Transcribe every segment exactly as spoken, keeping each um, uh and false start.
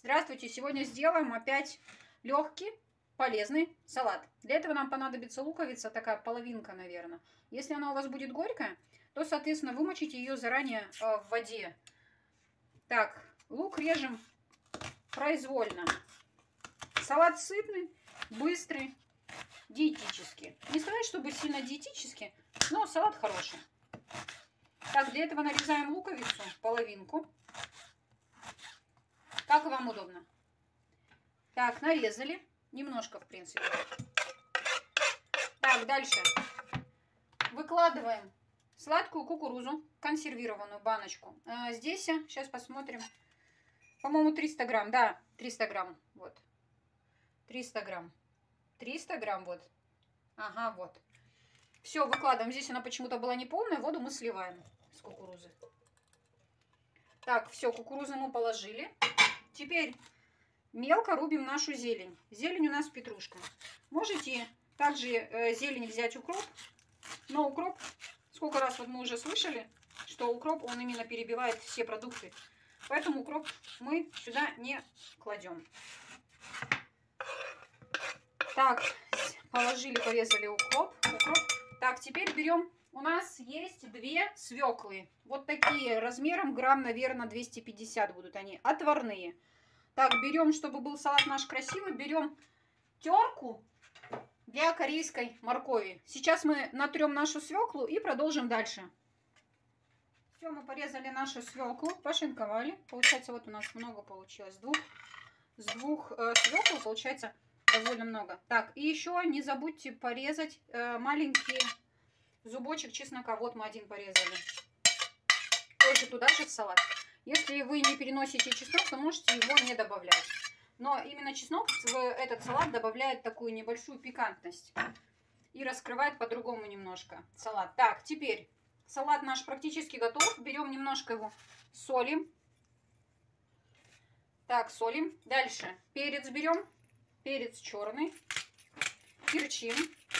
Здравствуйте! Сегодня сделаем опять легкий, полезный салат. Для этого нам понадобится луковица, такая половинка, наверное. Если она у вас будет горькая, то, соответственно, вымочите ее заранее э, в воде. Так, лук режем произвольно. Салат сытный, быстрый, диетический. Не сказать, чтобы сильно диетический, но салат хороший. Так, для этого нарезаем луковицу, половинку. Как вам удобно. Так, нарезали. Немножко, в принципе. Так, дальше. Выкладываем сладкую кукурузу, консервированную баночку. А здесь, сейчас посмотрим, по-моему, триста грамм. Да, триста грамм. Вот. триста грамм. триста грамм, вот. Ага, вот. Все, выкладываем. Здесь она почему-то была неполная. Воду мы сливаем с кукурузы. Так, все, кукурузу мы положили. Теперь мелко рубим нашу зелень. Зелень у нас петрушка. Можете также э, зелень взять укроп. Но укроп, сколько раз вот мы уже слышали, что укроп, он именно перебивает все продукты. Поэтому укроп мы сюда не кладем. Так, положили, порезали укроп. укроп. Так, теперь берем. У нас есть две свеклы. Вот такие, размером грамм, наверное, двести пятьдесят будут они. Отварные. Так, берем, чтобы был салат наш красивый, берем терку для корейской моркови. Сейчас мы натрем нашу свеклу и продолжим дальше. Все, мы порезали нашу свеклу, пошинковали. Получается, вот у нас много получилось. Двух, с двух э, свекл получается довольно много. Так, и еще не забудьте порезать э, маленький зубочек чеснока. Вот мы один порезали. Тоже туда же в салат. Если вы не переносите чеснок, то можете его не добавлять. Но именно чеснок в этот салат добавляет такую небольшую пикантность. И раскрывает по-другому немножко салат. Так, теперь салат наш практически готов. Берем немножко его, солим. Так, солим. Дальше перец берем. Перец черный. Перчим.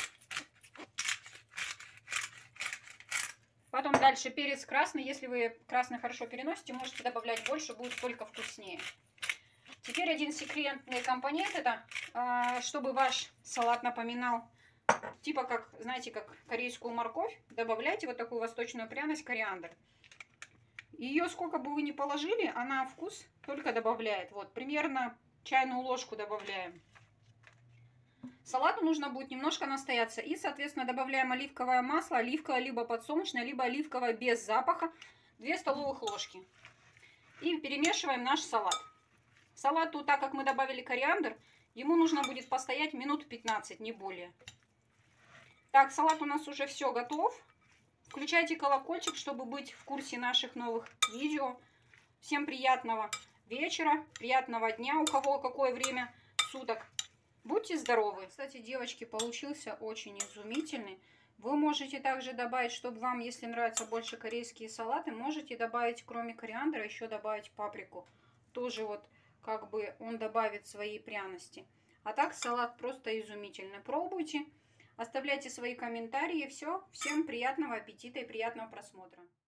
Потом дальше перец красный. Если вы красный хорошо переносите, можете добавлять больше, будет только вкуснее. Теперь один секретный компонент, это чтобы ваш салат напоминал, типа как, знаете, как корейскую морковь, добавляйте вот такую восточную пряность, кориандр. Ее сколько бы вы ни положили, она вкус только добавляет. Вот, примерно чайную ложку добавляем. Салату нужно будет немножко настояться. И, соответственно, добавляем оливковое масло. Оливковое либо подсолнечное, либо оливковое без запаха. две столовых ложки. И перемешиваем наш салат. Салату, так как мы добавили кориандр, ему нужно будет постоять минут пятнадцать, не более. Так, салат у нас уже все готов. Включайте колокольчик, чтобы быть в курсе наших новых видео. Всем приятного вечера, приятного дня, у кого какое время суток. Будьте здоровы! Кстати, девочки, получился очень изумительный. Вы можете также добавить, чтобы вам, если нравятся больше корейские салаты, можете добавить, кроме кориандра, еще добавить паприку. Тоже вот, как бы, он добавит свои пряности. А так, салат просто изумительный. Пробуйте, оставляйте свои комментарии. Все, всем приятного аппетита и приятного просмотра.